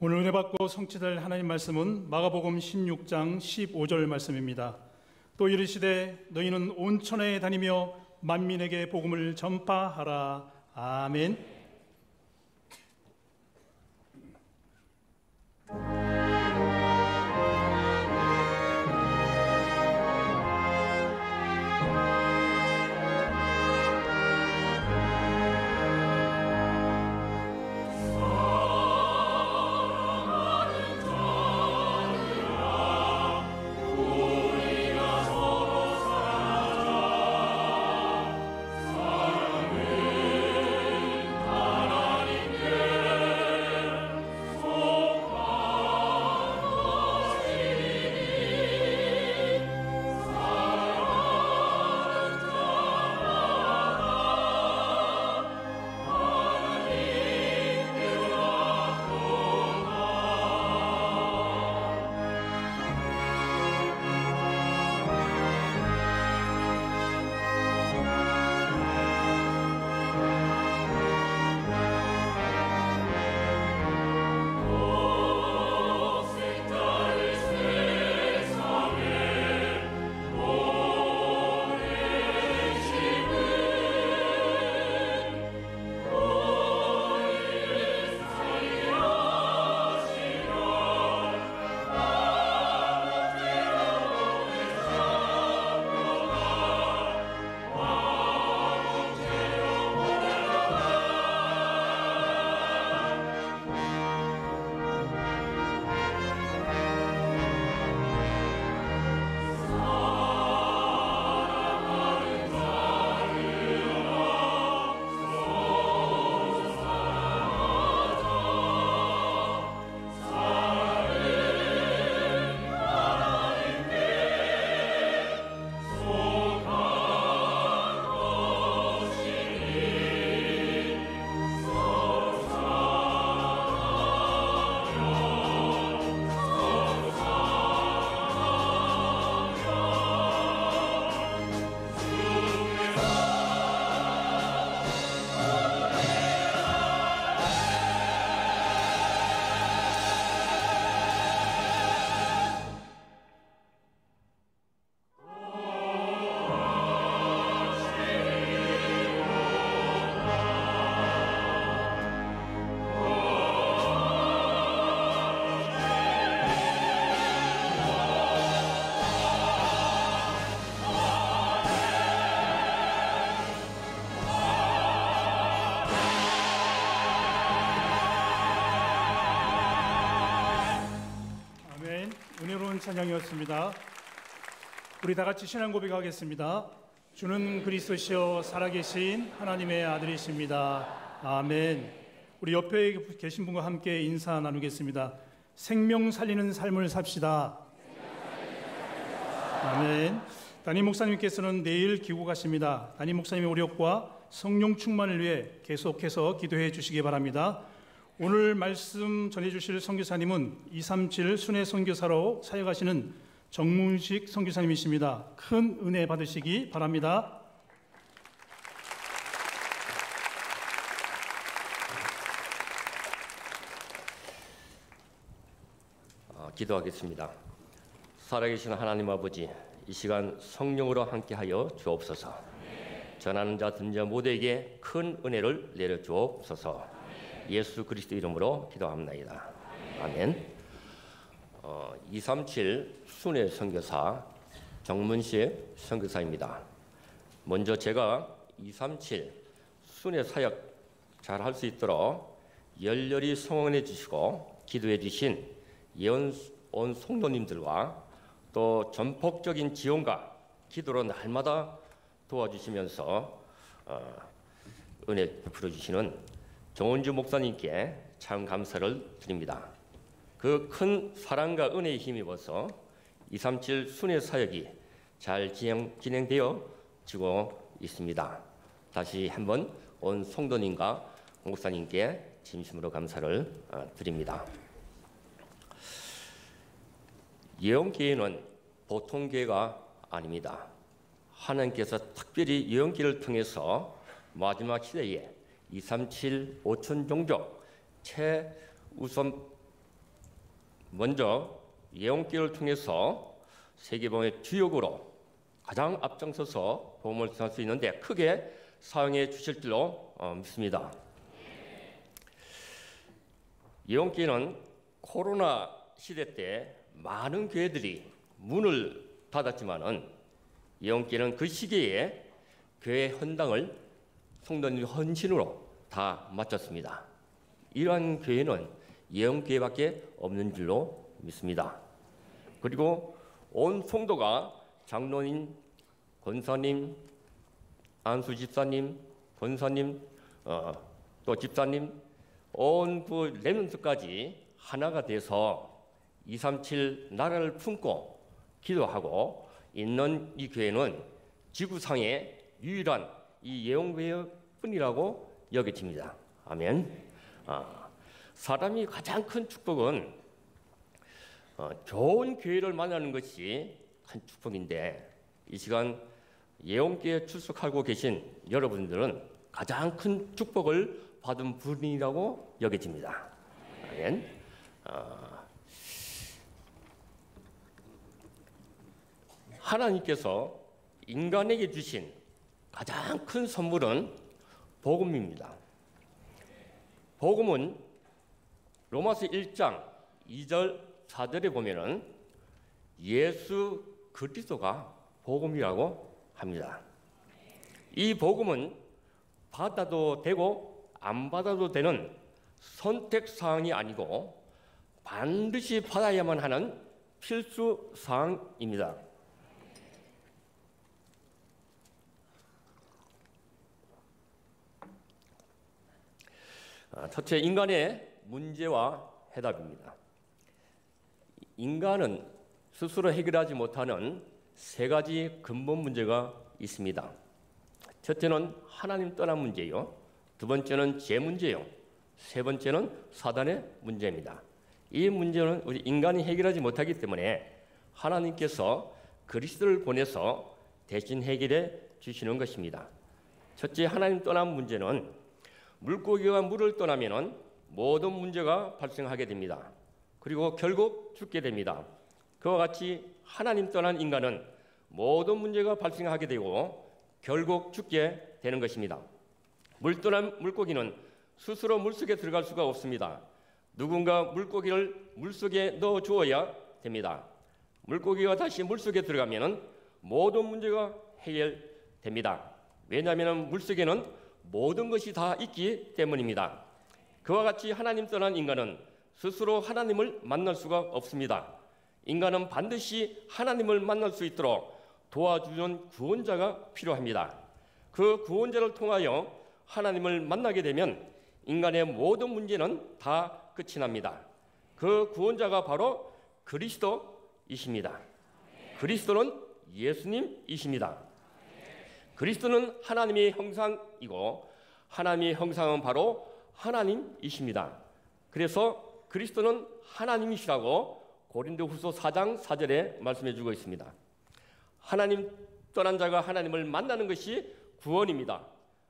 오늘 은혜 받고 성취될 하나님 말씀은 마가복음 16장 15절 말씀입니다. 또 이르시되 너희는 온 천하에 다니며 만민에게 복음을 전파하라. 아멘. 찬양이었습니다. 우리 다 같이 신앙 고백하겠습니다. 주는 그리스도시요 살아계신 하나님의 아들이십니다. 아멘. 우리 옆에 계신 분과 함께 인사 나누겠습니다. 생명 살리는 삶을 삽시다. 아멘. 담임 목사님께서는 내일 귀국하십니다. 담임 목사님의 오력과 성령 충만을 위해 계속해서 기도해 주시기 바랍니다. 오늘 말씀 전해주실 선교사님은 237 순회 선교사로 사역하시는 정문식 선교사님이십니다. 큰 은혜 받으시기 바랍니다. 기도하겠습니다. 살아계신 하나님 아버지, 이 시간 성령으로 함께하여 주옵소서. 전하는 자 듣는 자 모두에게 큰 은혜를 내려 주옵소서. 예수 그리스도 이름으로 기도합니다. 아멘. 237 순회 선교사 정문식 선교사입니다. 먼저 제가 237 순회 사역 잘 할 수 있도록 열렬히 성원해 주시고 기도해 주신 예언 성도님들과 또 전폭적인 지원과 기도로 날마다 도와주시면서 은혜 베풀어 주시는 정원주 목사님께 참 감사를 드립니다. 그 큰 사랑과 은혜에 힘입어서 237 순회 사역이 잘 진행되어 지고 있습니다. 다시 한번 온 성도님과 목사님께 진심으로 감사를 드립니다. 예언기회는 보통 기회가 아닙니다. 하나님께서 특별히 예언기를 통해서 마지막 시대에 237 5천 종족 최우선 먼저 예언기를 통해서 세계복음의 주역으로 가장 앞장서서 복음을 전할 수 있는데 크게 사용해 주실 줄로 믿습니다. 예언기는 코로나 시대 때 많은 교회들이 문을 닫았지만은 예언기는 그 시기에 교회 헌당을 성도님 헌신으로 다 마쳤습니다. 이러한 교회는 예언교회밖에 없는 줄로 믿습니다. 그리고 온 성도가 장로님, 권사님, 안수 집사님, 권사님, 또 집사님, 온 그 렘넌트까지 하나가 돼서 237 나라를 품고 기도하고 있는 이 교회는 지구상의 유일한 이 예언교회뿐이라고 여겨집니다. 아멘. 사람이 가장 큰 축복은 좋은 교회를 만나는 것이 큰 축복인데 이 시간 예언교회에 출석하고 계신 여러분들은 가장 큰 축복을 받은 분이라고 여겨집니다. 아멘. 하나님께서 인간에게 주신 가장 큰 선물은 복음입니다. 복음은 로마서 1장 2절 4절에 보면은 예수 그리스도가 복음이라고 합니다. 이 복음은 받아도 되고 안 받아도 되는 선택 사항이 아니고 반드시 받아야만 하는 필수 사항입니다. 첫째, 인간의 문제와 해답입니다. 인간은 스스로 해결하지 못하는 세 가지 근본 문제가 있습니다. 첫째는 하나님 떠난 문제요. 두 번째는 죄 문제요. 세 번째는 사단의 문제입니다. 이 문제는 우리 인간이 해결하지 못하기 때문에 하나님께서 그리스도를 보내서 대신 해결해 주시는 것입니다. 첫째, 하나님 떠난 문제는 물고기가 물을 떠나면 모든 문제가 발생하게 됩니다. 그리고 결국 죽게 됩니다. 그와 같이 하나님 떠난 인간은 모든 문제가 발생하게 되고 결국 죽게 되는 것입니다. 물 떠난 물고기는 스스로 물속에 들어갈 수가 없습니다. 누군가 물고기를 물속에 넣어 주어야 됩니다. 물고기가 다시 물속에 들어가면 모든 문제가 해결됩니다. 왜냐하면 물속에는 모든 것이 다 있기 때문입니다. 그와 같이 하나님 떠난 인간은 스스로 하나님을 만날 수가 없습니다. 인간은 반드시 하나님을 만날 수 있도록 도와주는 구원자가 필요합니다. 그 구원자를 통하여 하나님을 만나게 되면 인간의 모든 문제는 다 끝이 납니다. 그 구원자가 바로 그리스도이십니다. 그리스도는 예수님이십니다. 그리스도는 하나님의 형상이고 하나님의 형상은 바로 하나님이십니다. 그래서 그리스도는 하나님이시라고 고린도후서 4장 4절에 말씀해 주고 있습니다. 하나님 떠난 자가 하나님을 만나는 것이 구원입니다.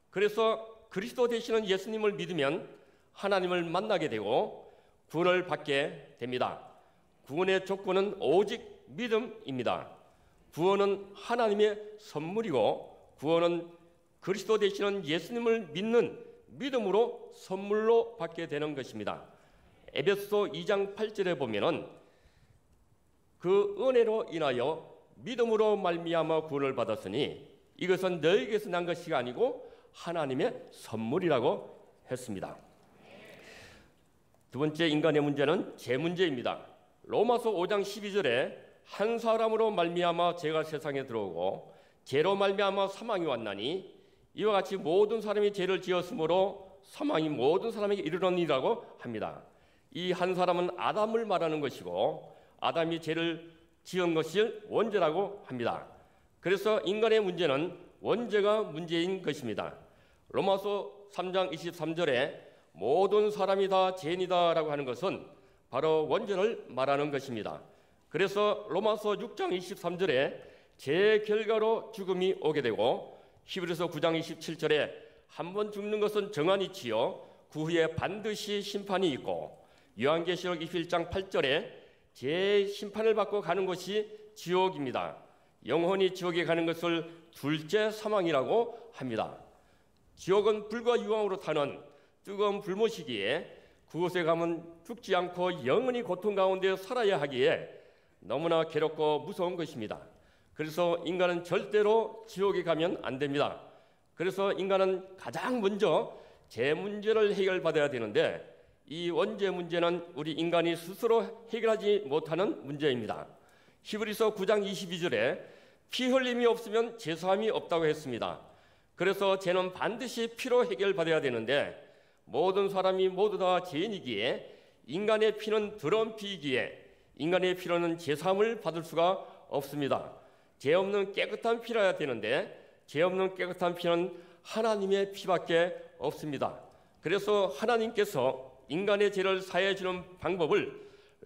그래서 그리스도 되시는 예수님을 믿으면 하나님을 만나게 되고 구원을 받게 됩니다. 구원의 조건은 오직 믿음입니다. 구원은 하나님의 선물이고 구원은 그리스도 되시는 예수님을 믿는 믿음으로 선물로 받게 되는 것입니다. 에베소서 2장 8절에 보면은 그 은혜로 인하여 믿음으로 말미암아 구원을 받았으니 이것은 너희에게서 난 것이 아니고 하나님의 선물이라고 했습니다. 두 번째 인간의 문제는 죄 문제입니다. 로마서 5장 12절에 한 사람으로 말미암아 죄가 세상에 들어오고 죄로 말미암아 사망이 왔나니 이와 같이 모든 사람이 죄를 지었으므로 사망이 모든 사람에게 이르렀니라고 합니다. 이 한 사람은 아담을 말하는 것이고 아담이 죄를 지은 것을 원죄라고 합니다. 그래서 인간의 문제는 원죄가 문제인 것입니다. 로마서 3장 23절에 모든 사람이 다 죄인이다라고 하는 것은 바로 원죄를 말하는 것입니다. 그래서 로마서 6장 23절에 죄의 결과로 죽음이 오게 되고 히브리서 9장 27절에 한 번 죽는 것은 정한이치요 그 후에 반드시 심판이 있고 요한계시록 21장 8절에 재심판을 받고 가는 것이 지옥입니다. 영혼이 지옥에 가는 것을 둘째 사망이라고 합니다. 지옥은 불과 유황으로 타는 뜨거운 불못이기에 그곳에 가면 죽지 않고 영원히 고통 가운데 살아야 하기에 너무나 괴롭고 무서운 것입니다. 그래서 인간은 절대로 지옥에 가면 안 됩니다. 그래서 인간은 가장 먼저 제 문제를 해결받아야 되는데 이 원죄 문제는 우리 인간이 스스로 해결하지 못하는 문제입니다. 히브리서 9장 22절에 피 흘림이 없으면 제사함이 없다고 했습니다. 그래서 죄는 반드시 피로 해결받아야 되는데 모든 사람이 모두 다 죄인이기에 인간의 피는 더러운 피이기에 인간의 피로는 제사함을 받을 수가 없습니다. 죄 없는 깨끗한 피라야 되는데 죄 없는 깨끗한 피는 하나님의 피밖에 없습니다. 그래서 하나님께서 인간의 죄를 사해 주는 방법을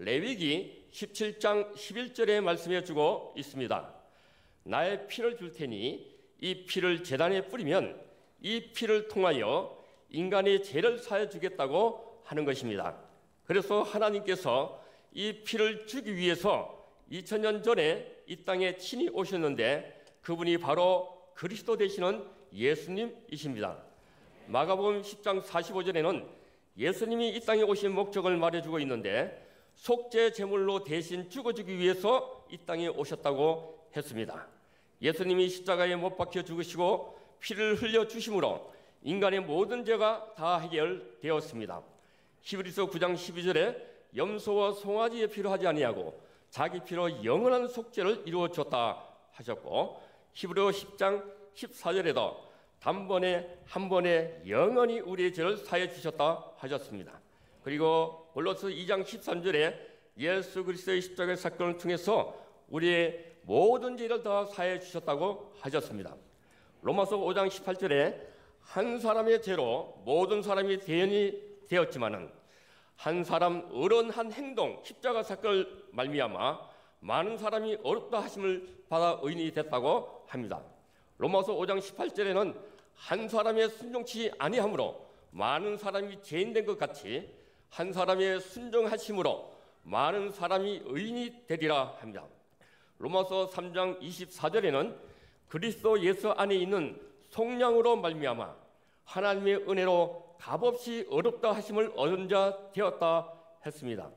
레위기 17장 11절에 말씀해 주고 있습니다. 나의 피를 줄 테니 이 피를 제단에 뿌리면 이 피를 통하여 인간의 죄를 사해 주겠다고 하는 것입니다. 그래서 하나님께서 이 피를 주기 위해서 2000년 전에 이 땅에 친히 오셨는데 그분이 바로 그리스도 되시는 예수님이십니다. 마가복음 10장 45절에는 예수님이 이 땅에 오신 목적을 말해주고 있는데 속죄 제물로 대신 죽어주기 위해서 이 땅에 오셨다고 했습니다. 예수님이 십자가에 못 박혀 죽으시고 피를 흘려 주심으로 인간의 모든 죄가 다 해결되었습니다. 히브리서 9장 12절에 염소와 송아지의 피로 하지 아니하고 자기 피로 영원한 속죄를 이루어 줬다 하셨고 히브리서 10장 14절에도 단번에 한 번에 영원히 우리의 죄를 사해 주셨다 하셨습니다. 그리고 골로새 2장 13절에 예수 그리스도의 십자가의 사건을 통해서 우리의 모든 죄를 다 사해 주셨다고 하셨습니다. 로마서 5장 18절에 한 사람의 죄로 모든 사람이 대연이 되었지만은 한 사람 어른 한 행동 십자가 사건을 말미암아 많은 사람이 어렵다 하심을 받아 의인이 됐다고 합니다. 로마서 5장 18절에는 한 사람의 순종치 아니함으로 많은 사람이 죄인 된 것 같이 한 사람의 순종하심으로 많은 사람이 의인이 되리라 합니다. 로마서 3장 24절에는 그리스도 예수 안에 있는 속량으로 말미암아 하나님의 은혜로 값없이 어렵다 하심을 얻은 자 되었다 했습니다.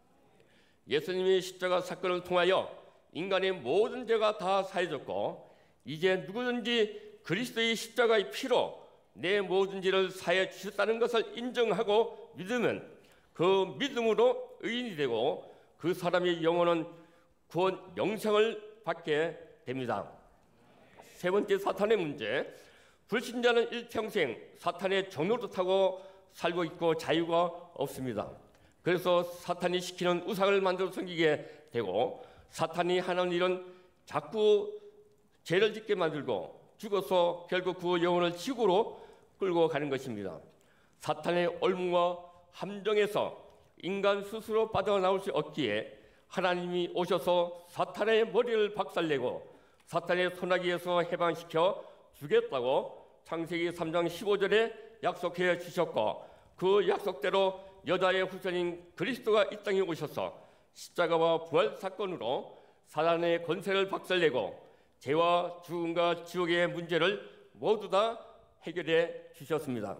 예수님의 십자가 사건을 통하여 인간의 모든 죄가 다 사해졌고 이제 누구든지 그리스도의 십자가의 피로 내 모든 죄를 사해 주셨다는 것을 인정하고 믿으면 그 믿음으로 의인이 되고 그 사람의 영혼은 구원 영생을 받게 됩니다. 세 번째 사탄의 문제. 불신자는 일평생 사탄의 종노릇하고 살고 있고 자유가 없습니다. 그래서 사탄이 시키는 우상을 만들어 섬기게 되고 사탄이 하는 일은 자꾸 죄를 짓게 만들고 죽어서 결국 그 영혼을 지구로 끌고 가는 것입니다. 사탄의 올무와 함정에서 인간 스스로 빠져나올 수 없기에 하나님이 오셔서 사탄의 머리를 박살내고 사탄의 소나기에서 해방시켜 주겠다고 창세기 3장 15절에 약속해 주셨고 그 약속대로 여자의 후손인 그리스도가 이 땅에 오셔서 십자가와 부활 사건으로 사단의 권세를 박살내고 죄와 죽음과 지옥의 문제를 모두 다 해결해 주셨습니다.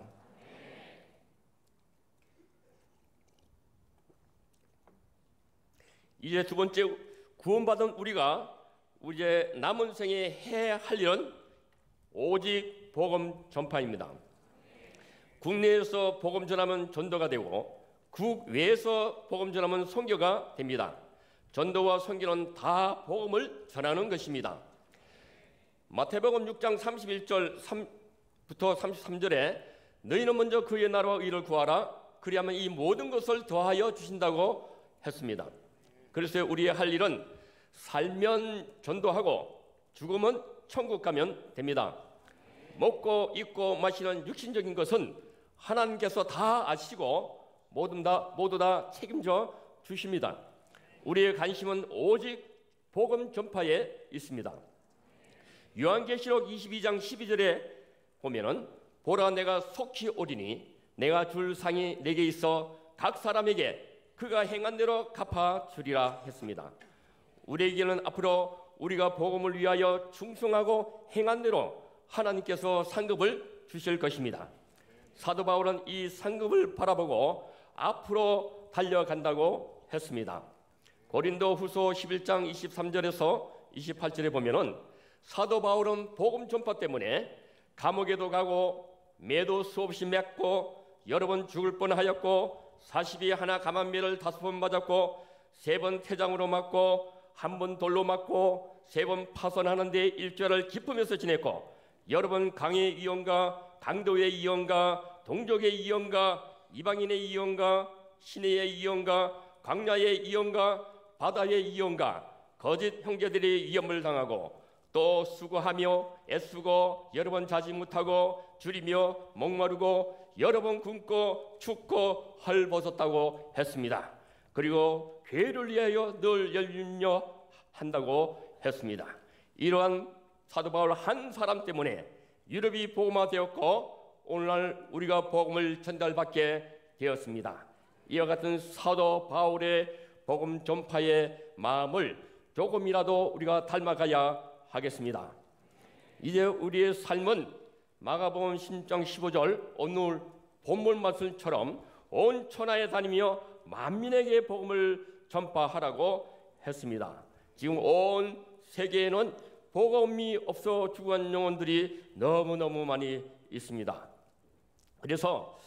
이제 두 번째, 구원받은 우리가 이제 남은 생에 해야 할 일은 오직 복음 전파입니다. 국내에서 복음 전하면 전도가 되고 국외에서 복음 전하면 선교가 됩니다. 전도와 선교는 다 복음을 전하는 것입니다. 마태복음 6장 31절부터 33절에 너희는 먼저 그의 나라와 의를 구하라 그리하면 이 모든 것을 더하여 주신다고 했습니다. 그래서 우리의 할 일은 살면 전도하고 죽으면 천국 가면 됩니다. 먹고 입고 마시는 육신적인 것은 하나님께서 다 아시고 모두 다 책임져 주십니다. 우리의 관심은 오직 복음 전파에 있습니다. 요한계시록 22장 12절에 보면은 보라 내가 속히 오리니 내가 줄 상이 내게 있어 각 사람에게 그가 행한 대로 갚아주리라 했습니다. 우리에게는 앞으로 우리가 복음을 위하여 충성하고 행한 대로 하나님께서 상급을 주실 것입니다. 사도 바울은 이 상급을 바라보고 앞으로 달려간다고 했습니다. 고린도 후서 11장 23절에서 28절에 보면은 사도 바울은 복음 전파 때문에 감옥에도 가고 매도 수없이 맺고 여러 번 죽을 뻔하였고 40이 하나 감한매를 5번 맞았고 3번 태장으로 맞고 1번 돌로 맞고 3번 파손하는데 일주일을 기쁘면서 지냈고 여러 번 강의 이용과 강도의 이용과 동족의 이용과 이방인의 이용과 시내의 이용과 광야의 이용과 바다의 이용과 거짓 형제들의 위험을 당하고 또 수고하며 애쓰고 여러 번 자지 못하고 줄이며 목마르고 여러 번 굶고 춥고 헐벗었다고 했습니다. 그리고 교회를 위하여 늘 열림려 한다고 했습니다. 이러한 사도 바울 한 사람 때문에 유럽이 복음화되었고 오늘날 우리가 복음을 전달받게 되었습니다. 이와 같은 사도 바울의 복음 전파의 마음을 조금이라도 우리가 닮아가야 하겠습니다. 이제 우리의 삶은 마가복음 16장 15절 오늘 본문 말씀처럼 온 천하에 다니며 만민에게 복음을 전파하라고 했습니다. 지금 온 세계에는 복음이 없어 죽어간 영혼들이 너무너무 많이 있습니다. 그래서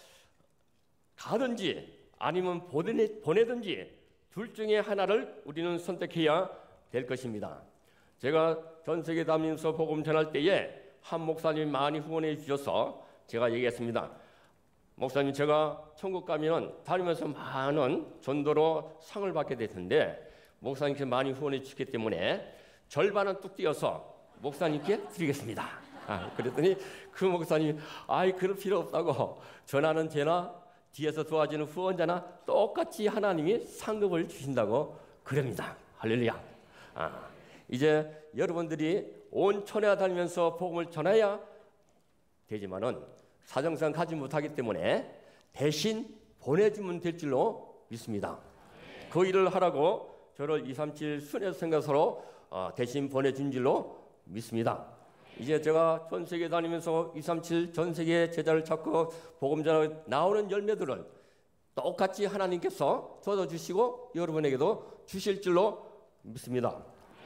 가든지 아니면 보내든지 둘 중에 하나를 우리는 선택해야 될 것입니다. 제가 전 세계 다니면서 복음 전할 때에 한 목사님이 많이 후원해 주셔서 제가 얘기했습니다. 목사님, 제가 천국 가면 다니면서 많은 전도로 상을 받게 될 텐데 목사님께 많이 후원해 주셨기 때문에 절반은 뚝 띄어서 목사님께 드리겠습니다. 그랬더니 그 목사님이 그럴 필요 없다고, 전하는 제나 뒤에서 도와주는 후원자나 똑같이 하나님이 상급을 주신다고 그럽니다. 할렐루야. 이제 여러분들이 온 천하 다니면서 복음을 전해야 되지만은 사정상 가지 못하기 때문에 대신 보내주면 될 줄로 믿습니다. 그 일을 하라고 저를 237 순회 생각서로 대신 보내준 줄로 믿습니다. 이제 제가 전 세계 다니면서 237 전 세계 제자를 찾고 복음 전하고 나오는 열매들을 똑같이 하나님께서 쏟아주시고 여러분에게도 주실 줄로 믿습니다.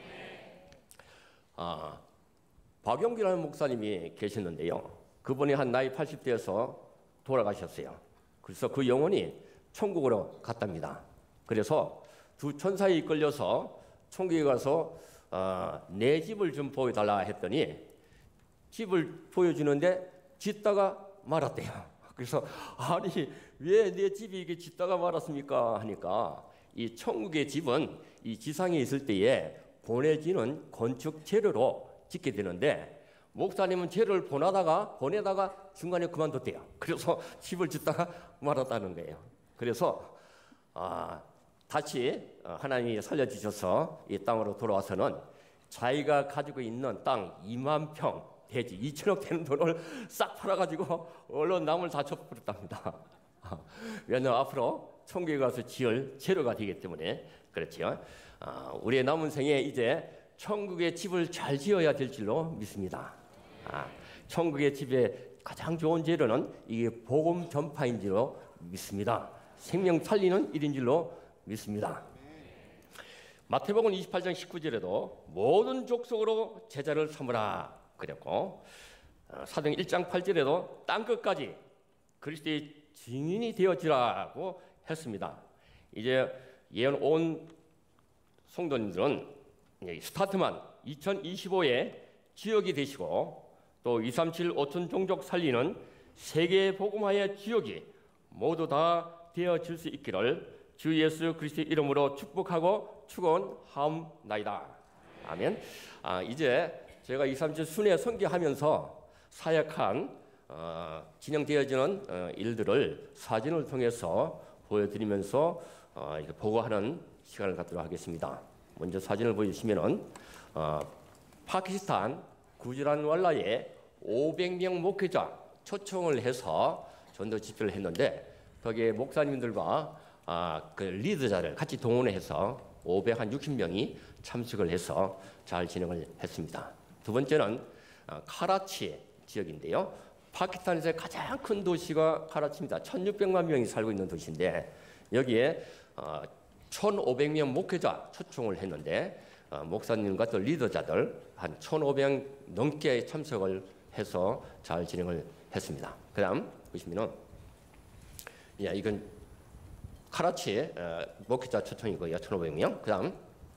박용기라는 목사님이 계셨는데요. 그분이 한 나이 80대에서 돌아가셨어요. 그래서 그 영혼이 천국으로 갔답니다. 그래서 두 천사에 이끌려서 천국에 가서 내 집을 좀 보여달라 했더니 집을 보여주는데 짓다가 말았대요. 그래서 아니 왜 내 집이 이게 짓다가 말았습니까 하니까 이 천국의 집은 이 지상에 있을 때에 보내지는 건축 재료로 짓게 되는데 목사님은 재료를 보내다가 중간에 그만뒀대요. 그래서 집을 짓다가 말았다는 거예요. 그래서 다시 하나님이 살려주셔서 이 땅으로 돌아와서는 자기가 가지고 있는 땅 2만 평 대지 2천억 되는 돈을 싹 팔아가지고 얼른 남을 다 쳐버렸답니다. 왜냐하면 앞으로 천국에 가서 지을 재료가 되기 때문에 그렇죠. 우리의 남은 생에 이제 천국의 집을 잘 지어야 될 줄로 믿습니다. 천국의 집의 가장 좋은 재료는 이게 복음 전파인 줄로 믿습니다. 생명 살리는 일인 줄로 믿습니다. 마태복음 28장 19절에도 모든 족속으로 제자를 삼으라 그랬고 사도행 1장 8절에도 땅끝까지 그리스도의 증인이 되어지라고 했습니다. 이제 예언 온 성도님들은 스타트만 2025에 지역이 되시고 또 237 5천 종족 살리는 세계 복음화의 지역이 모두 다 되어질 수 있기를 주 예수 그리스도의 이름으로 축복하고 축원하옵나이다. 아멘. 이제 제가 237 순회 선교하면서 사역한 진행되어지는 일들을 사진을 통해서 보여드리면서 이렇게 보고하는 시간을 갖도록 하겠습니다. 먼저 사진을 보여주시면은 파키스탄 구즈란왈라에 500명 목회자 초청을 해서 전도 집회를 했는데 거기에 목사님들과 그 리더자를 같이 동원해서 560명이 참석을 해서 잘 진행을 했습니다. 두 번째는 카라치 지역인데요. 파키스탄에서 가장 큰 도시가 카라치입니다. 1600만 명이 살고 있는 도시인데 여기에 1500명 목회자 초청을 했는데 목사님과 또 리더자들 한 1500 넘게 참석을 해서 잘 진행을 했습니다. 그 다음 보시면은 이건 카라치 목회자 초청이고요. 1500명. 그 다음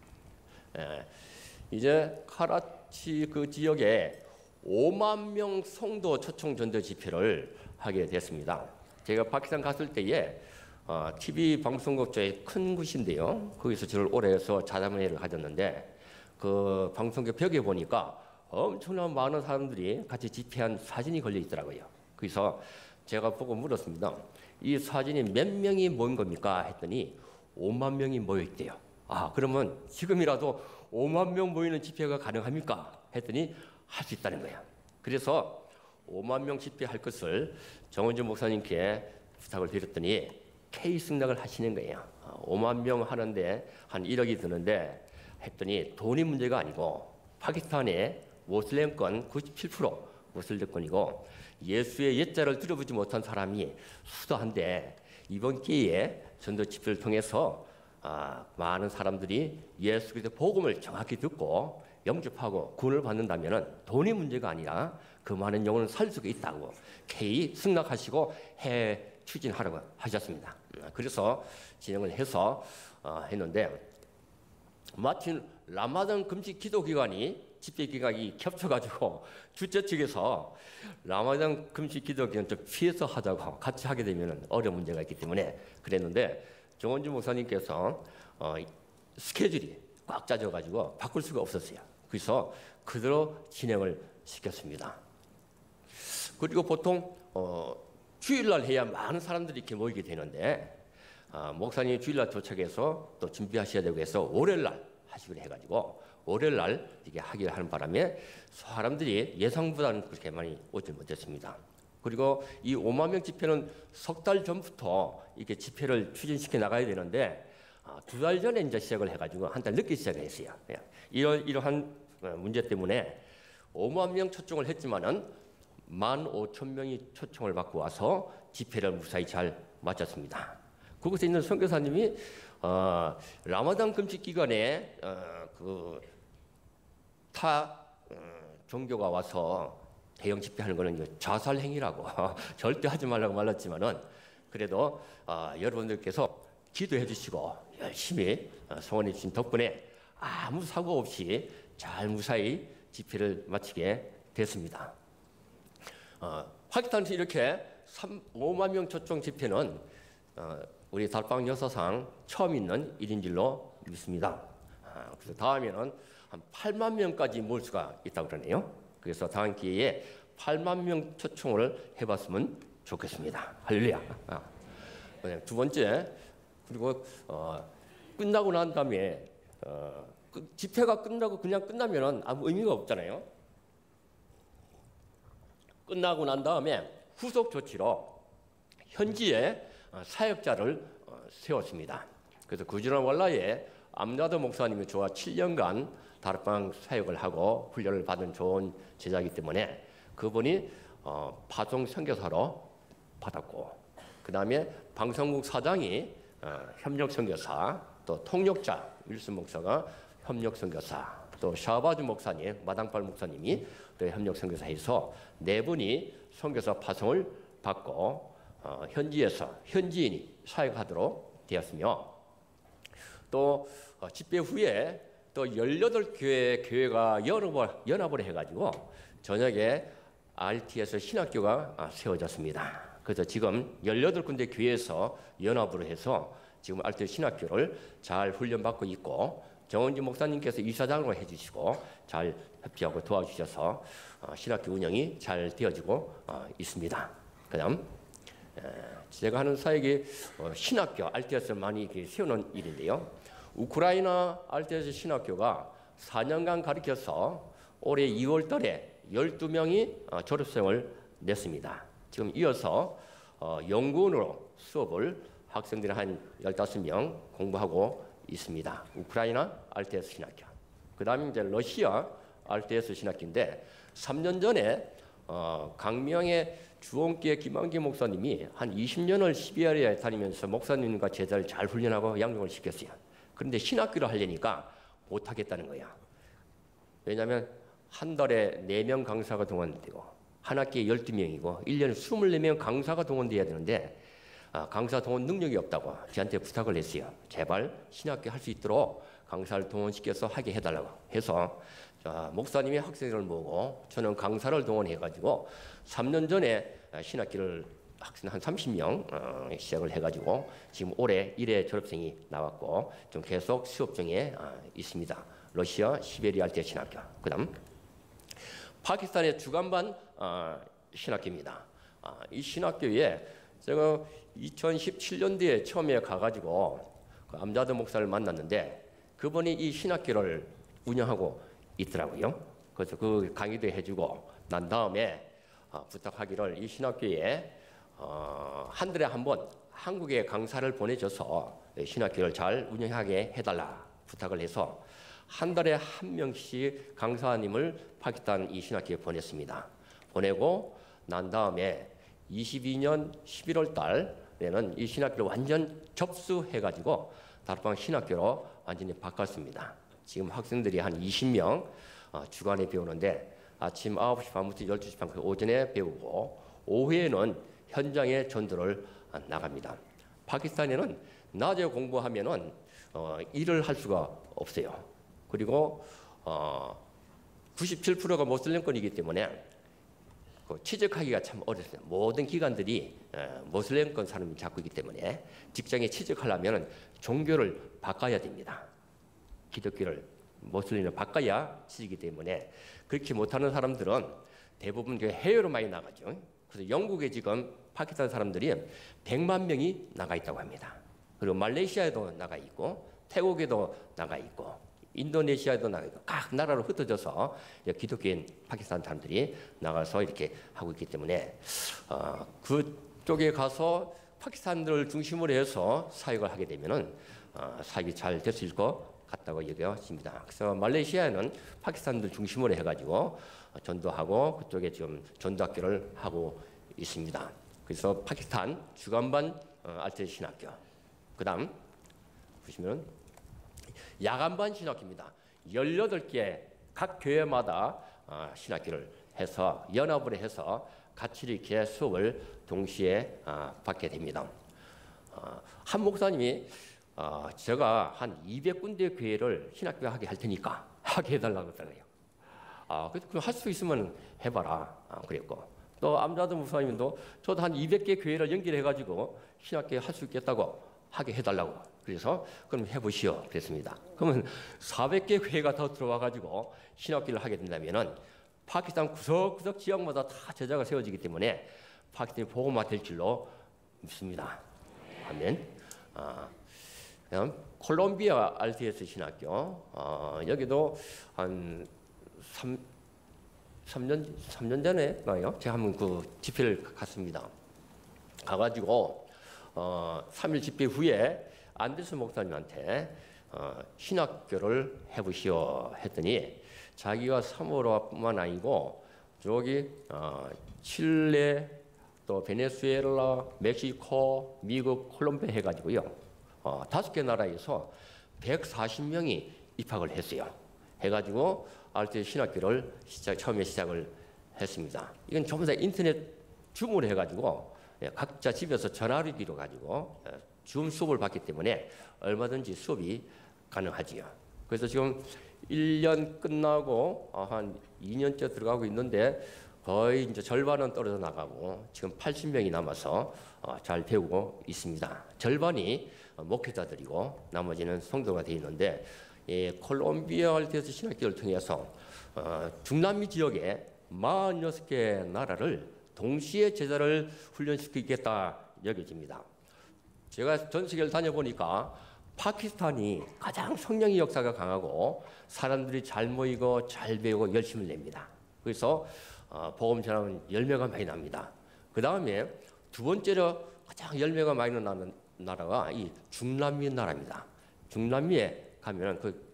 이제 카라치 그 지역에 5만 명 성도 초청 전도 집회를 하게 됐습니다. 제가 파키스탄 갔을 때에 TV 방송국 쪽에 큰 곳인데요. 거기서 저를 오래해서 자담회를 가졌는데 그 방송국 벽에 보니까 엄청난 많은 사람들이 같이 집회한 사진이 걸려 있더라고요. 그래서 제가 보고 물었습니다. 이 사진이 몇 명이 모인 겁니까? 했더니 5만 명이 모여 있대요. 그러면 지금이라도 5만 명 모이는 집회가 가능합니까? 했더니 할 수 있다는 거예요. 그래서 5만 명 집회할 것을 정원주 목사님께 부탁을 드렸더니 K 승낙을 하시는 거예요. 5만 명 하는데 한 1억이 드는데 했더니 돈이 문제가 아니고 파키스탄의 모슬렘권 97% 모슬렘권이고 예수의 옛자를 들어보지 못한 사람이 수도한데 이번 기회에 전도 집회를 통해서 많은 사람들이 예수 그리스도의 복음을 정확히 듣고 영접하고 구원을 받는다면 돈이 문제가 아니라 그 많은 영혼을 살 수가 있다고 K 승낙하시고 해외 추진하라고 하셨습니다. 그래서 진행을 해서 했는데 마침 라마단 금식 기도 기간이 집회 기간이 겹쳐가지고 주최 측에서 라마단 금식 기도 기간 좀 피해서 하자고 같이 하게 되면 어려운 문제가 있기 때문에 그랬는데 정원주 목사님께서 스케줄이 꽉 짜져가지고 바꿀 수가 없었어요. 그래서 그대로 진행을 시켰습니다. 그리고 보통 주일날 해야 많은 사람들이 이렇게 모이게 되는데 목사님이 주일날 도착해서 또 준비하셔야 되고 해서 월요일날 하시기로 해가지고 월요일날 이렇게 하기를 하는 바람에 사람들이 예상보다는 그렇게 많이 오지 못했습니다. 그리고 이 5만 명 집회는 석 달 전부터 이렇게 집회를 추진시켜 나가야 되는데 2달 전에 이제 시작을 해가지고 한 달 늦게 시작을 했어요. 이러한 문제 때문에 5만 명 초청을 했지만은 15,000명이 초청을 받고 와서 집회를 무사히 잘 마쳤습니다. 그곳에 있는 선교사님이 라마단 금식 기간에 타 종교가 와서 대형 집회하는 것은 자살 행위라고 절대 하지 말라고 말했지만은 그래도 여러분들께서 기도해 주시고 열심히 성원해 주신 덕분에 아무 사고 없이 잘 무사히 집회를 마치게 됐습니다. 파키스탄에서 이렇게 5만 명 초청 집회는 우리 달방 역사상 처음 있는 일인 줄로 믿습니다. 그래서 다음에는 한 8만 명까지 모을 수가 있다고 그러네요. 그래서 다음 기회에 8만 명 초청을 해봤으면 좋겠습니다. 할렐루야. 두 번째, 그리고 끝나고 난 다음에 집회가 끝나고 그냥 끝나면 아무 의미가 없잖아요. 끝나고 난 다음에 후속 조치로 현지에 사역자를 세웠습니다. 그래서 구준환 월라에 암나도 목사님이 저와 7년간 다락방 사역을 하고 훈련을 받은 좋은 제자이기 때문에 그분이 파송 선교사로 받았고 그 다음에 방송국 사장이 협력 선교사, 또 통역자 윌슨 목사가 협력 선교사, 또 샤바즈 목사님, 마당발 목사님이 또 협력 선교사에서 네 분이 선교사 파송을 받고 현지에서 현지인이 사역하도록 되었으며 또 집회 후에 또 18교회가 연합을 해가지고 저녁에 RT에서 신학교가 세워졌습니다. 그래서 지금 18군데 교회에서 연합으로 해서 지금 RT 신학교를 잘 훈련받고 있고 정원지 목사님께서 이사장으로 해주시고 잘 협조하고 도와주셔서 신학교 운영이 잘 되어지고 있습니다. 그다음 제가 하는 사역이 신학교 RT에서 많이 세우는 일인데요. 우크라이나 RT에서 신학교가 4년간 가르쳐서 올해 2월 달에 12명이 졸업생을 냈습니다. 지금 이어서 연구원으로 수업을 학생들이 한 15명 공부하고 있습니다. 우크라이나 RTS 신학교. 그다음에 이제 러시아 RTS 신학교인데 3년 전에 강명의 주원교회 김한기 목사님이 한 20년을 시베리아에 다니면서 목사님과 제자를 잘 훈련하고 양육을 시켰어요. 그런데 신학교를 하려니까 못하겠다는 거야. 왜냐하면 한 달에 4명 강사가 동원되고 한 학기에 12명이고 1년에 24명 강사가 동원돼야 되는데 강사 동원 능력이 없다고 저한테 부탁을 했어요. 제발 신학교 할 수 있도록 강사를 동원시켜서 하게 해달라고 해서 목사님이 학생들을 모으고 저는 강사를 동원해가지고 3년 전에 신학교를 학생 한 30명 시작을 해가지고 지금 올해 1회 졸업생이 나왔고 좀 계속 수업 중에 있습니다. 러시아 시베리아 RTS 신학교. 그다음 파키스탄의 주간반 신학교입니다. 이 신학교에 제가 2017년도에 처음에 가가지고 그 암자드 목사를 만났는데 그분이 이 신학교를 운영하고 있더라고요. 그래서 그 강의도 해주고 난 다음에 부탁하기를 이 신학교에 한 달에 한 번 한국에 강사를 보내줘서 신학교를 잘 운영하게 해달라 부탁을 해서 한 달에 한 명씩 강사님을 파키스탄 이 신학교에 보냈습니다. 보내고 난 다음에 22년 11월 달에는 이 신학교를 완전 접수해가지고 다락방 신학교로 완전히 바꿨습니다. 지금 학생들이 한 20명 주간에 배우는데 아침 9시 반부터 12시 반 오전에 배우고 오후에는 현장에 전도를 나갑니다. 파키스탄에는 낮에 공부하면은 일을 할 수가 없어요. 그리고 97%가 모슬렘권이기 때문에 취직하기가 참 어렵습니다. 모든 기관들이 모슬렘권 사람이 잡고 있기 때문에 직장에 취직하려면 종교를 바꿔야 됩니다. 기독교를 모슬림을 바꿔야 취직이기 때문에 그렇게 못하는 사람들은 대부분 해외로 많이 나가죠. 그래서 영국에 지금 파키스탄 사람들이 100만 명이 나가 있다고 합니다. 그리고 말레이시아에도 나가 있고 태국에도 나가 있고 인도네시아에도 나가 있고 각 나라로 흩어져서 기독교인 파키스탄 사람들이 나가서 이렇게 하고 있기 때문에 그쪽에 가서 파키스탄들을 중심으로 해서 사역을 하게 되면은 사역이 잘 될 수 있을 것 같다고 여겨집니다. 그래서 말레이시아는 파키스탄들 중심으로 해가지고 전도하고 그쪽에 지금 전도학교를 하고 있습니다. 그래서 파키스탄 주간반 RTS 신학교. 그다음 보시면 야간반 신학교입니다. 18개 각 교회마다 신학교를 해서 연합을 해서 같이 이렇게 수업을 동시에 받게 됩니다. 한 목사님이 제가 한 200군데 교회를 신학교 하게 할 테니까 하게 해달라고 했잖아요. 그래서 그럼 할 수 있으면 해봐라. 그랬고 또 암자드 목사님도 저도 한 200개 교회를 연결해가지고 신학교 할 수 있겠다고 하게 해달라고. 그래서 그럼 해보시오 그랬습니다. 그러면 400개 교회가 더 들어와가지고 신학교를 하게 된다면은 파키스탄 구석구석 지역마다 다 제자가 세워지기 때문에 파키스탄이 복음화 될 줄로 믿습니다. 아멘. 그다음 콜롬비아 RTS 신학교 여기도 한 3년 전에 제가 한번 그 집회를 갔습니다. 가가지고 3일 집회 후에 안데스 목사님한테 신학교를 해보시오 했더니 자기가 사모라뿐만 아니고 저기 칠레 또 베네수엘라, 멕시코, 미국, 콜롬비아 해가지고요 5개 나라에서 140명이 입학을 했어요. 해가지고 RTS 신학교를 처음에 시작을 했습니다. 이건 전부 다 인터넷 줌으로 해가지고 각자 집에서 전화를 빌어 가지고 줌 수업을 받기 때문에 얼마든지 수업이 가능하지요. 그래서 지금 1년 끝나고 한 2년째 들어가고 있는데 거의 이제 절반은 떨어져 나가고 지금 80명이 남아서 잘 배우고 있습니다. 절반이 목회자들이고 나머지는 성도가 되어 있는데 콜롬비아 RTS 신학교를 통해서 중남미 지역에 46개 나라를 동시에 제자를 훈련시키겠다 여겨집니다. 제가 전 세계를 다녀보니까 파키스탄이 가장 성령의 역사가 강하고 사람들이 잘 모이고 잘 배우고 열심을 냅니다. 그래서 복음 전하는 열매가 많이 납니다. 그 다음에 두 번째로 가장 열매가 많이 나는 나라가 이 중남미 나라입니다. 중남미에 가면은 그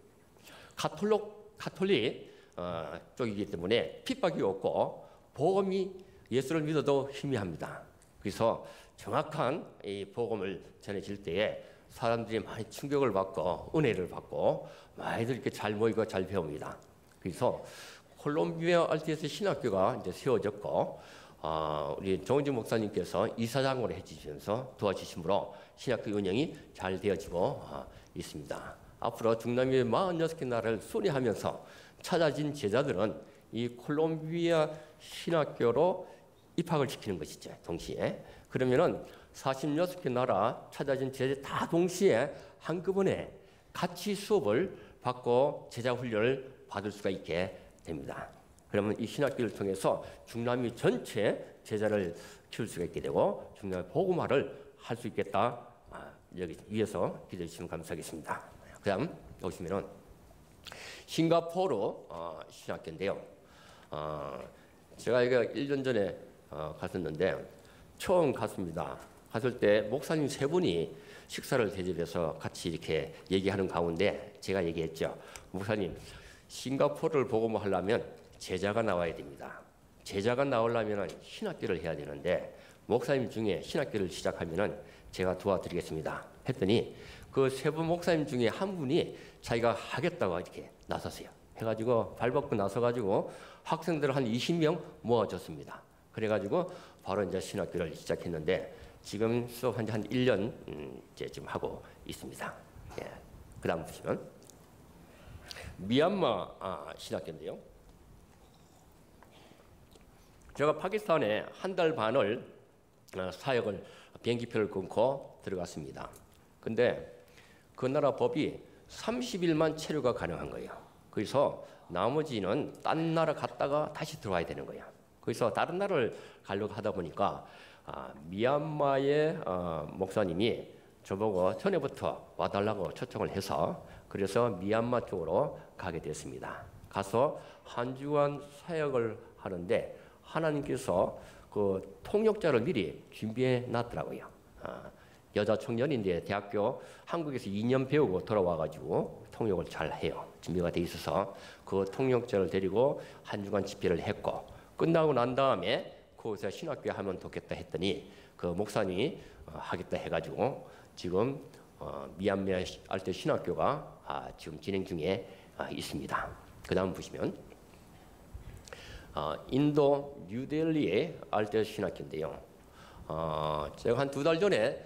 가톨릭 쪽이기 때문에 핍박이 없고 복음이 예수를 믿어도 희미합니다. 그래서 정확한 이 복음을 전해질 때에 사람들이 많이 충격을 받고 은혜를 받고 많이들 이렇게 잘 모이고 잘 배웁니다. 그래서 콜롬비아 알티에스 신학교가 이제 세워졌고 우리 정은진 목사님께서 이사장으로 해주시면서 도와주심으로 신학교 운영이 잘 되어지고 있습니다. 앞으로 중남미의 46개 나라를 순회하면서 찾아진 제자들은 이 콜롬비아 신학교로 입학을 시키는 것이죠. 동시에. 그러면은 46개 나라 찾아진 제자 다 동시에 한꺼번에 같이 수업을 받고 제자 훈련을 받을 수가 있게 됩니다. 그러면 이 신학교를 통해서 중남미 전체 제자를 키울 수가 있게 되고 중남미 복음화를 할 수 있겠다. 여기 위에서 기대해 주시면 감사하겠습니다. 그다음 보시면은 싱가포르 신학교인데요. 제가 이거 1년 전에 갔었는데 처음 갔습니다. 갔을 때 목사님 3분이 식사를 대접해서 같이 이렇게 얘기하는 가운데 제가 얘기했죠. 목사님, 싱가포르를 복음화하려면 제자가 나와야 됩니다. 제자가 나오려면 신학교를 해야 되는데 목사님 중에 신학교를 시작하면 제가 도와드리겠습니다. 했더니 그 3분 목사님 중에 한 분이 자기가 하겠다고 이렇게 나섰어요. 해가지고 발벗고 나서가지고 학생들 한 20명 모아줬습니다. 그래가지고 바로 이제 신학교를 시작했는데 지금 수업한 지 한 1년 이제 지금 하고 있습니다. 예. 그다음 보시면 미얀마 신학교인데요. 제가 파키스탄에 한 달 반을 사역을 비행기표를 끊고 들어갔습니다. 근데 그 나라 법이 30일만 체류가 가능한 거예요. 그래서 나머지는 딴 나라 갔다가 다시 들어와야 되는 거예요. 그래서 다른 나라를 가려고 하다 보니까 미얀마의 목사님이 저보고 전에부터 와달라고 초청을 해서 그래서 미얀마 쪽으로 가게 됐습니다. 가서 한 주간 사역을 하는데 하나님께서 그 통역자를 미리 준비해 놨더라고요. 여자 청년인데 대학교 한국에서 2년 배우고 돌아와가지고 통역을 잘 해요. 준비가 돼 있어서 그 통역자를 데리고 한 주간 집회를 했고 끝나고 난 다음에 거기서 신학교 하면 좋겠다 했더니 그 목사님이 하겠다 해가지고 지금 미얀마 알테 신학교가 지금 진행 중에 있습니다. 그 다음 보시면 인도 뉴델리의 알테 신학교인데요. 제가 한 2달 전에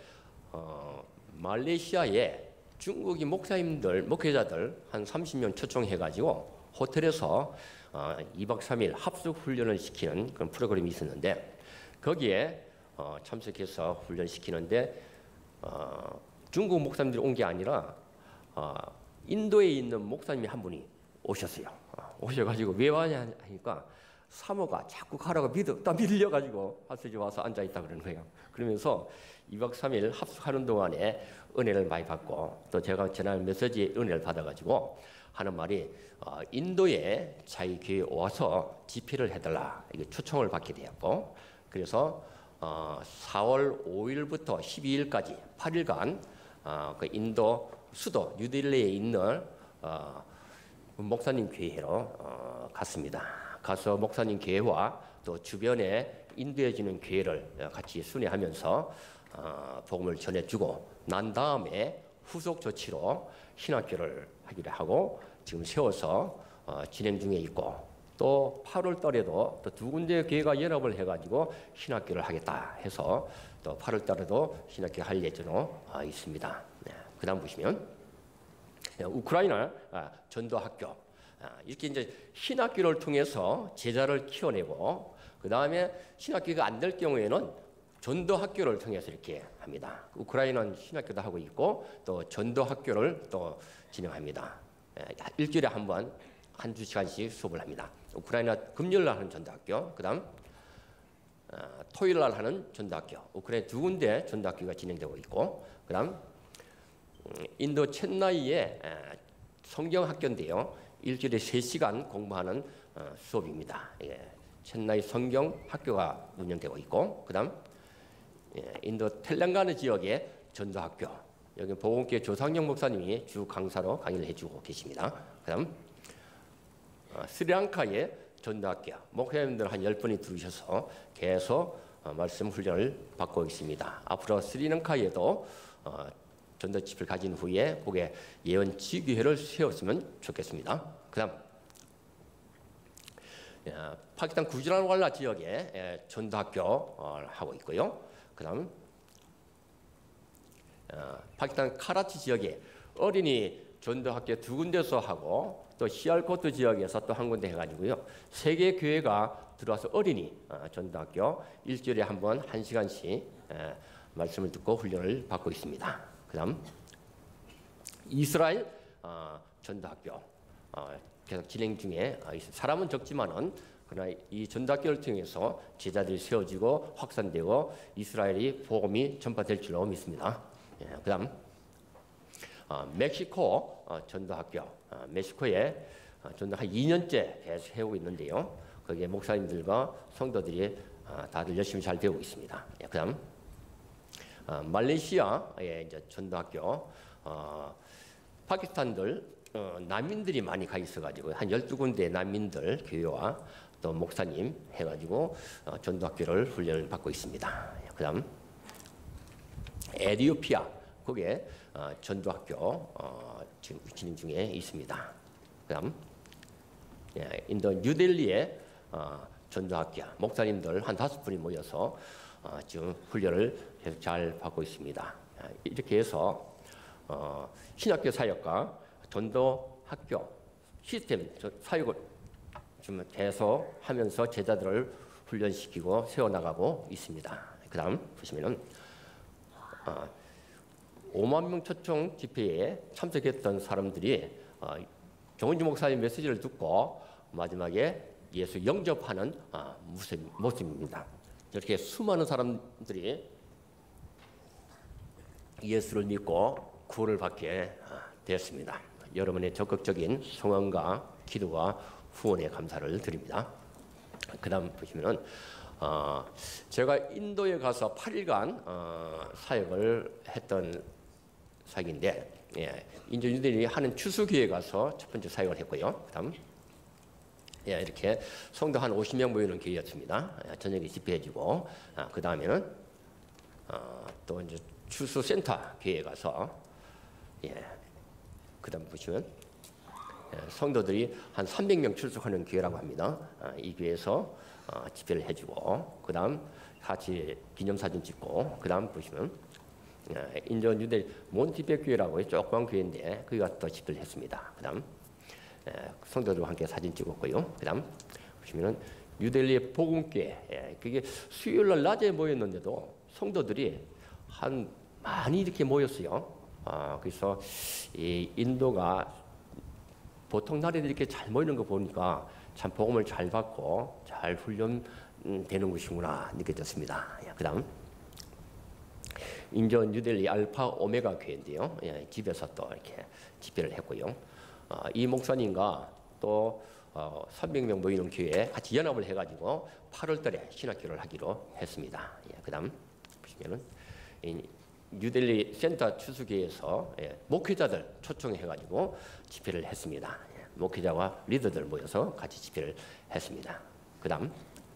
말레이시아에 중국인 목사님들, 목회자들 한 30명 초청해가지고 호텔에서 2박 3일 합숙 훈련을 시키는 그런 프로그램이 있었는데 거기에 참석해서 훈련시키는데 중국 목사님들이 온 게 아니라 인도에 있는 목사님이 한 분이 오셨어요. 오셔가지고 왜 와냐 하니까 사모가 자꾸 가라고 밀려가지고 하수지 와서 앉아있다 그러는 거예요. 그러면서 2박 3일 합숙하는 동안에 은혜를 많이 받고 또 제가 전하는 메시지에 은혜를 받아가지고 하는 말이 인도에 자기 교회에 와서 집회를 해달라 이게 초청을 받게 되었고 그래서 4월 5일부터 12일까지 8일간 그 인도 수도 뉴델리에 있는 목사님 교회로 갔습니다. 가서 목사님 교회와 또 주변에 인도해지는 교회를 같이 순회하면서 복음을 전해주고 난 다음에 후속 조치로 신학교를 하기로 하고 지금 세워서 진행 중에 있고 또 8월 달에도 또 2군데 교회가 연합을 해가지고 신학교를 하겠다 해서 또 8월 달에도 신학교 할 예정으로 있습니다. 네. 그 다음 보시면 우크라이나 전도학교 이렇게 이제 신학교를 통해서 제자를 키워내고 그 다음에 신학교가 안 될 경우에는 전도학교를 통해서 이렇게 합니다. 우크라이나는 신학교도 하고 있고 또 전도학교를 또 진행합니다. 일주일에 한 번 한두 시간씩 수업을 합니다. 우크라이나 금요일날 하는 전도학교, 그 다음 토요일날 하는 전도학교, 우크라이나 2군데 전도학교가 진행되고 있고 그 다음 인도 첸나이의 성경학교인데요. 일주일에 3시간 공부하는 수업입니다. 첸나이 성경학교가 운영되고 있고 그 다음 인도 텔랑가나 지역에 전도학교. 여기 보건교회 조상영 목사님이 주 강사로 강의를 해주고 계십니다. 그다음 스리랑카의 전도학교. 목사님들 한 10분이 들으셔서 계속 말씀 훈련을 받고 있습니다. 앞으로 스리랑카에도 전도집을 가진 후에 거기에 예언 지교회를 세웠으면 좋겠습니다. 그다음 파키스탄 구지란왈라 지역에 전도학교 하고 있고요. 그다음 파키스탄 카라치 지역에 어린이 전도학교 2군데서 하고 또 시알코트 지역에서 또 한 군데 해가지고요. 3개 교회가 들어와서 어린이 전도학교 일주일에 한 번 1시간씩 말씀을 듣고 훈련을 받고 있습니다. 그다음 이스라엘 전도학교 계속 진행 중에 사람은 적지만은 그러나 이 전도학교를 통해서 제자들이 세워지고 확산되고 이스라엘이 복음이 전파될 줄로 믿습니다. 그다음 멕시코 전도학교 멕시코에 전도 한 2년째 계속 해오고 있는데요. 거기에 목사님들과 성도들이 다들 열심히 잘 배우고 있습니다. 그다음 말레이시아의 이제 전도학교 파키스탄들 난민들이 많이 가 있어가지고 한 12군데 난민들 교회와 또 목사님 해가지고 전도학교를 훈련을 받고 있습니다. 그다음 에티오피아 거기에 전도학교 지금 진행 중에 있습니다. 그다음 인도 뉴델리의 전도학교 목사님들 한 5분이 모여서 지금 훈련을 계속 잘 받고 있습니다. 이렇게 해서 신학교 사역과 전도학교 시스템 사역을 좀 계속 하면서 제자들을 훈련시키고 세워나가고 있습니다. 그 다음 보시면은 5만 명 초청 집회에 참석했던 사람들이 정은주 목사님 메시지를 듣고 마지막에 예수 영접하는 모습입니다. 이렇게 수많은 사람들이 예수를 믿고 구원을 받게 되었습니다. 여러분의 적극적인 성원과 기도와 후원에 감사를 드립니다. 그 다음 보시면은 제가 인도에 가서 8일간 사역을 했던 사역인데 인도 유대인이 하는 추수기에 가서 첫 번째 사역을 했고요. 그다음 이렇게 성도 한 50명 모이는 교회였습니다. 저녁에 집회해주고 그 다음에는 또 이제 추수센터 교회에 가서 그다음 보시면 성도들이 한 300명 출석하는 교회라고 합니다. 이 교회에서 집회를 해주고 그다음 같이 기념사진 찍고 그다음 보시면 인도 유대 몬티베 교회라고 조그만 교회인데 거기가 또 집회를 했습니다. 그다음 성도들과 함께 사진 찍었고요. 그다음 보시면은 뉴델리의 복음교회 그게 수요일날 낮에 모였는데도 성도들이 많이 이렇게 모였어요. 그래서 이 인도가 보통 나라들이 이렇게 잘 모이는 거 보니까 참 복음을 잘 받고 잘 훈련되는 것이구나 느껴졌습니다. 그다음 인도 뉴델리 알파 오메가 교회인데요. 집에서 또 이렇게 집회를 했고요. 이 목사님과 또 300명 모이는 교회에 같이 연합을 해가지고 8월달에 신학교를 하기로 했습니다. 그다음 보시면은 뉴델리 센터 추수기에서 목회자들 초청해가지고 집회를 했습니다. 목회자와 리더들 모여서 같이 집회를 했습니다. 그다음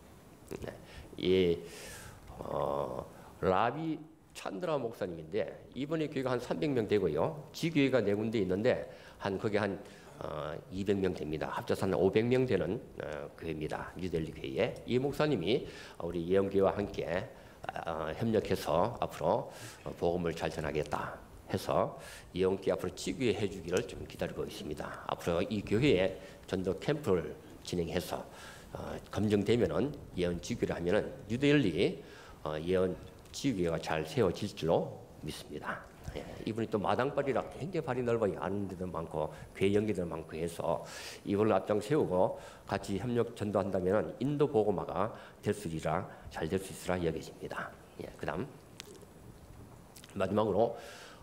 라비 찬드라 목사님인데 이번에 교회가 한 300명 되고요. 지교회가 4군데 있는데 거기 한 200명 됩니다. 합쳐서 한 500명 되는 교회입니다. 뉴델리 교회에 이 목사님이 우리 예언교회와 함께 협력해서 앞으로 복음을 잘 전하겠다 해서 예언교회 앞으로 지교회 해주기를 좀 기다리고 있습니다. 앞으로 이 교회에 전도 캠프를 진행해서 검증되면은 예언 지교회를 하면은 뉴델리 예언 지교회가 잘 세워질 줄로 믿습니다. 이분이 또 마당발이라 굉장히 발이 넓어요. 아는 데도 많고 교회 연계도 많고 해서 이걸 앞장 세우고 같이 협력 전도한다면 인도 복음화가 될 수 있으라 잘 될 수 있으라 여겨집니다. 그다음 마지막으로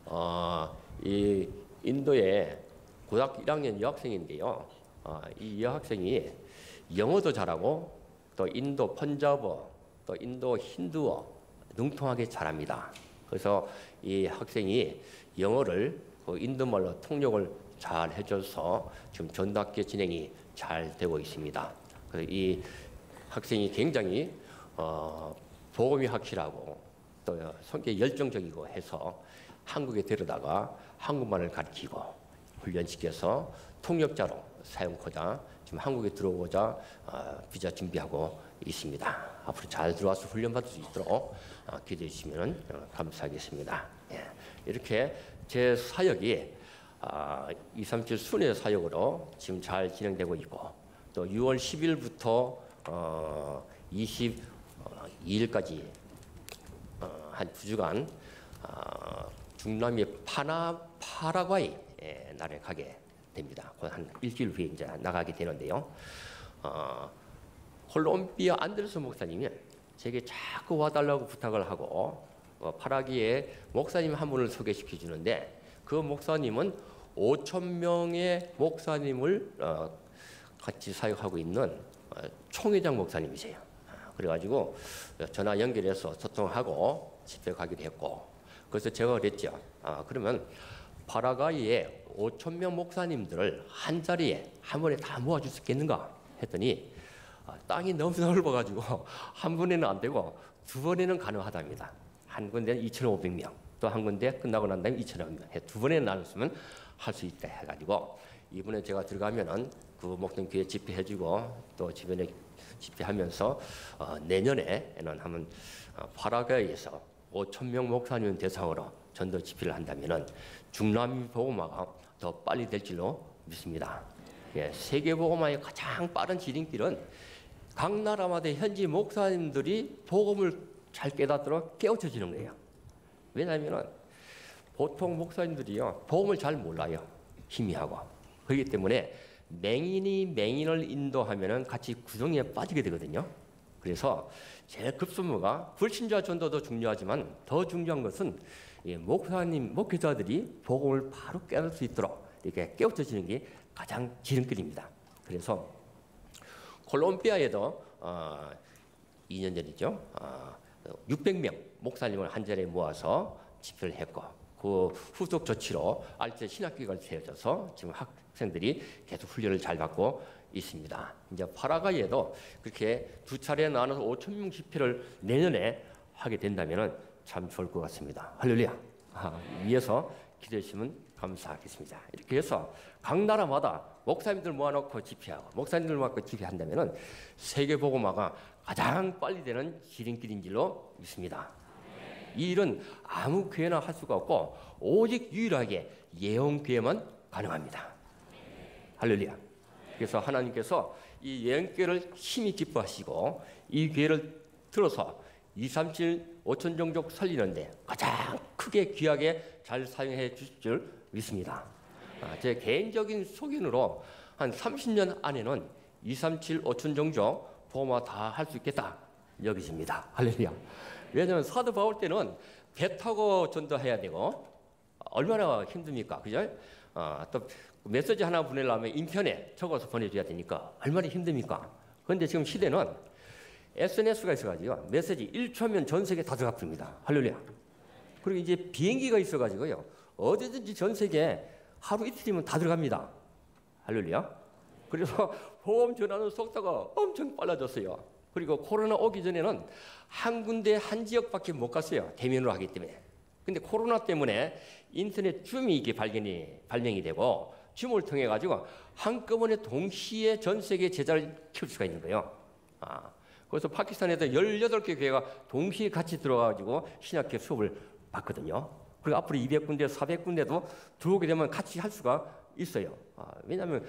이 인도의 고등학교 1학년 여학생인데요. 이 여학생이 영어도 잘하고 또 인도 펀자버 또 인도 힌두어 능통하게 잘합니다. 그래서 이 학생이 영어를 인도말로 통역을 잘 해줘서 지금 전학기 진행이 잘 되고 있습니다. 이 학생이 굉장히 복음이 확실하고 또 성격이 열정적이고 해서 한국에 데려다가 한국말을 가르치고 훈련시켜서 통역자로 사용하고자 지금 한국에 들어오고자 비자 준비하고 있습니다. 앞으로 잘 들어와서 훈련받을 수 있도록 기대해 주시면 감사하겠습니다. 예. 이렇게 제 사역이 237 순회 사역으로 지금 잘 진행되고 있고 또 6월 10일부터 22일까지 한 2주간 중남미 파라과이 나라에 가게 됩니다. 한 일주일 후에 이제 나가게 되는데요. 콜롬비아 안데르손 목사님이 제게 자꾸 와달라고 부탁을 하고 파라과이에 목사님 한 분을 소개시켜 주는데 그 목사님은 5,000명의 목사님을 같이 사역하고 있는 총회장 목사님이세요. 그래가지고 전화 연결해서 소통하고 집회 가기로 했고 그래서 제가 그랬죠. 그러면 파라과이에 5,000명 목사님들을 한 자리에 한 번에 다 모아줄 수 있겠는가 했더니 땅이 너무 넓어가지고 한 번에는 안 되고 두 번에는 가능하답니다. 한 군데는 2,500명 또 한 군데 끝나고 난 다음에 2,500명 두 번에 나눴으면 할 수 있다 해가지고 이번에 제가 들어가면은 그 목동 교회 집회해주고 또 주변에 집회하면서 내년에는 한번 파라과이에서 5,000명 목사님 대상으로 전도 집회를 한다면은 중남미 복음화가 더 빨리 될 줄로 믿습니다. 예, 세계 복음화의 가장 빠른 지름길은 각 나라마다 현지 목사님들이 복음을 잘 깨닫도록 깨우쳐지는 거예요. 왜냐하면은 보통 목사님들이요 복음을 잘 몰라요. 희미하고 그렇기 때문에 맹인이 맹인을 인도하면은 같이 구덩이에 빠지게 되거든요. 그래서 제일 급선무가 불신자 전도도 중요하지만 더 중요한 것은 목사님, 목회자들이 복음을 바로 깨달을 수 있도록 이렇게 깨우쳐지는 게 가장 지름길입니다. 그래서 콜롬비아에도 2년 전이죠. 600명 목사님을 한 자리에 모아서 집회를 했고 그 후속 조치로 알제 신학교가 세워져서 지금 학생들이 계속 훈련을 잘 받고 있습니다. 이제 파라과이에도 그렇게 두 차례 나눠서 5,000명 집회를 내년에 하게 된다면 참 좋을 것 같습니다. 할렐루야. 위에서 기도해 주시면 감사하겠습니다. 이렇게 해서 각 나라마다 목사님들 모아놓고 집회하고 목사님들 모아놓고 집회한다면 세계 복음화가 가장 빨리 되는 지름길인 줄로 믿습니다. 이 일은 아무 교회나 할 수가 없고 오직 유일하게 예언교회만 가능합니다. 할렐루야. 그래서 하나님께서 이 예언교회를 심히 기뻐하시고 이 교회를 들어서 237 5천 종족 살리는데 가장 크게 귀하게 잘 사용해 주실 줄 믿습니다. 제 개인적인 소견으로 한 30년 안에는 237 5천 종족 복음화 다 할 수 있겠다 여기십니다. 할렐루야. 왜냐하면 사도 바울 때는 배 타고 전도해야 되고 얼마나 힘듭니까, 그죠? 또 메시지 하나 보내려면 인편에 적어서 보내줘야 되니까 얼마나 힘듭니까? 그런데 지금 시대는 SNS가 있어가지고 메시지 1초면 전 세계 다 들어가 버립니다. 할렐루야. 그리고 이제 비행기가 있어가지고요 어디든지 전 세계 하루 이틀이면 다 들어갑니다. 할렐루야. 그래서 보험 전하는 속도가 엄청 빨라졌어요. 그리고 코로나 오기 전에는 한 군데 한 지역밖에 못 갔어요. 대면으로 하기 때문에. 근데 코로나 때문에 인터넷 줌이 이게 발명이 되고 줌을 통해 가지고 한꺼번에 동시에 전 세계 제자를 키울 수가 있는 거예요. 그래서 파키스탄에도 18개 교회가 동시에 같이 들어가지고 신학교 수업을 받거든요. 그리고 앞으로 200군데, 400군데도 들어오게 되면 같이 할 수가 있어요. 왜냐하면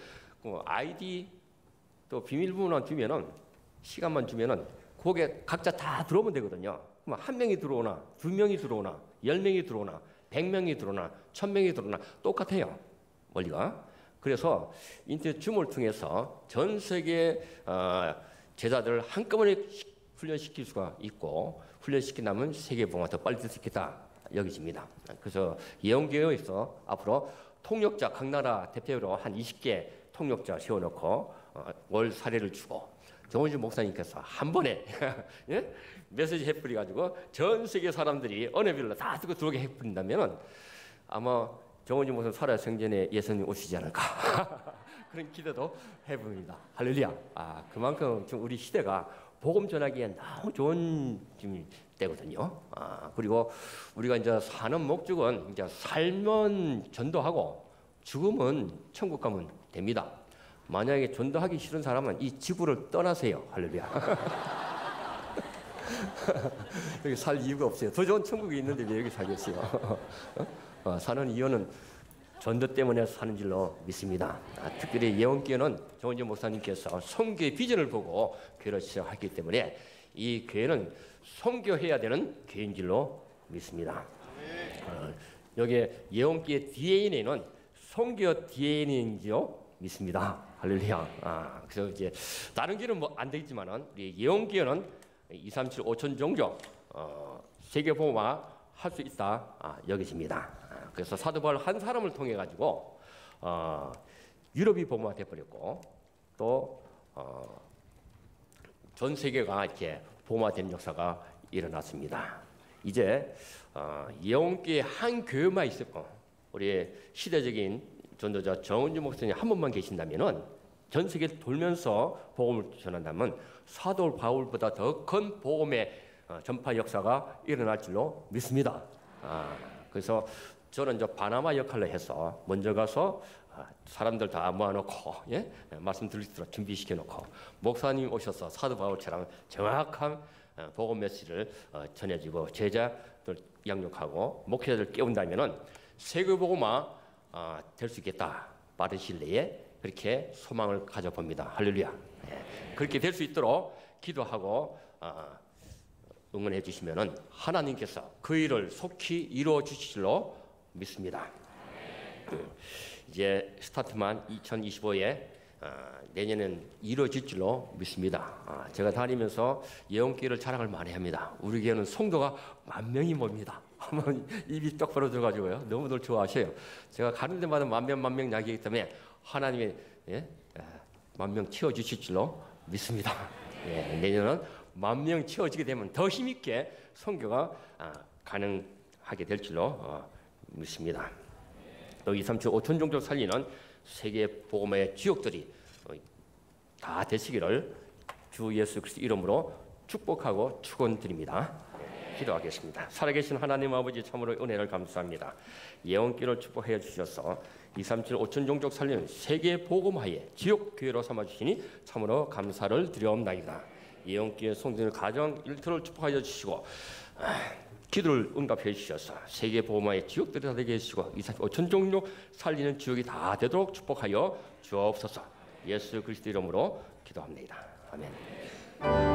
아이디 또 비밀번호만 주면은 시간만 주면은 거기에 각자 다 들어오면 되거든요. 그럼 한 명이 들어오나, 두 명이 들어오나, 10명이 들어오나, 100명이 들어오나, 1000명이 들어오나 똑같아요. 원리가. 그래서 인터넷 줌을 통해서 전 세계 제자들을 한꺼번에 훈련시킬 수가 있고 훈련시킨다면 세계 복음화 더 빨리 될 수 있겠다 여기집니다. 그래서 예언교회에서 앞으로 통역자 각 나라 대표로 한 20개 통역자 세워놓고 월 사례를 주고 정원주 목사님께서 한 번에 예? 메시지 해뿌려가지고 전 세계 사람들이 언어별로 다 듣고 들어오게 해뿌린다면은 아마 정원주 목사님 살아 생전에 예수님 오시지 않을까 그런 기대도 해봅니다. 할렐루야. 그만큼 지금 우리 시대가 복음 전하기에 너무 좋은 지금 때거든요. 그리고 우리가 이제 사는 목적은 이제 살면 전도하고 죽으면 천국 가면 됩니다. 만약에 전도하기 싫은 사람은 이 지구를 떠나세요. 할렐루야. 여기 살 이유가 없어요. 더 좋은 천국이 있는데 왜 여기 살겠어요? 사는 이유는 전도 때문에 사는 줄로 믿습니다. 특별히 예원교회는 정원주 목사님께서 선교의 비전을 보고 교회를 시작했기 때문에 이 교회는 선교해야 되는 교회인 줄로 믿습니다. 여기 예원교회 DNA는 선교 DNA인 줄로 믿습니다. 할렐루야. 그래서 이제 다른 교회는 뭐 안 되겠지만은 우리 예원교회는 237 5천 종족 세계 보호마 할 수 있다 여기십니다. 그래서 사도 바울 한 사람을 통해 가지고 유럽이 보호마 돼버렸고 또 전 세계가 이렇게 보호마되는 역사가 일어났습니다. 이제 예원교회 한 교회만 있었고 우리 시대적인 전도자 정은주 목사님 한 분만 계신다면은 전 세계를 돌면서 복음을 전한다면 사도 바울보다 더 큰 복음의 전파 역사가 일어날 줄로 믿습니다. 그래서 저는 이제 바나마 역할로 해서 먼저 가서 사람들 다 모아놓고 말씀 들을 수 있도록 준비시켜놓고 목사님 오셔서 사도 바울처럼 정확한 복음 메시지를 전해주고 제자들 양육하고 목회자들 깨운다면은 세계 복음화 될 수 있겠다. 빠른 시일 내에 그렇게 소망을 가져봅니다. 할렐루야. 그렇게 될 수 있도록 기도하고 응원해 주시면은 하나님께서 그 일을 속히 이루어 주실 줄로 믿습니다. 이제 스타트만 2025에 내년엔 이루어질 줄로 믿습니다. 제가 다니면서 예원교회를 자랑을 많이 합니다. 우리 교회는 성도가 10,000명이 멉니다. 한번 입이 떡 벌어져가지고요. 너무들 좋아하셔요. 제가 가는 데마다 10,000명 이야기하기 때문에 하나님의 10,000명 채워주실 줄로 믿습니다. 내년은 10,000명 채워지게 되면 더 힘있게 선교가 가능하게 될 줄로 믿습니다. 또 237 5천 종족 살리는 세계 복음의 지역들이 다 되시기를 주 예수 그리스도 이름으로 축복하고 축원드립니다. 기도하겠습니다. 살아계신 하나님 아버지 참으로 은혜를 감사합니다. 예원교회를 축복해 주셔서 237 5천 종족 살리는 세계 복음화의 지역 교회로 삼아 주시니 참으로 감사를 드려옵나이다. 예원교회 성도들 가정 일터를 축복하여 주시고 기도를 응답해 주셔서 세계 복음화의 지역들이 다 되게 해주시고 237 5천 종족 살리는 지역이 다 되도록 축복하여 주옵소서. 예수 그리스도 이름으로 기도합니다. 아멘.